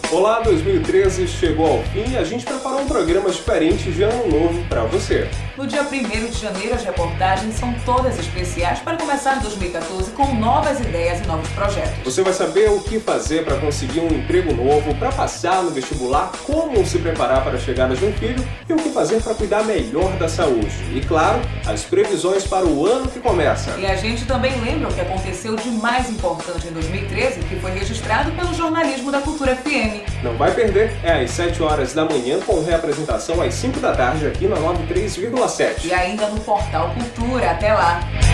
Olá, 2013 chegou ao fim e a gente preparou um programa diferente de ano novo para você. No dia 1º de janeiro, as reportagens são todas especiais para começar 2014 com novas ideias e novos projetos. Você vai saber o que fazer para conseguir um emprego novo, para passar no vestibular, como se preparar para a chegada de um filho e o que fazer para cuidar melhor da saúde. E claro, as previsões para o ano que começa. E a gente também lembra o que aconteceu de mais importante em 2013, que foi registrado pelo jornalismo da Cultura FM. Não vai perder, é às 7 horas da manhã com reapresentação às 5 da tarde aqui na 93,7. E ainda no Portal Cultura. Até lá!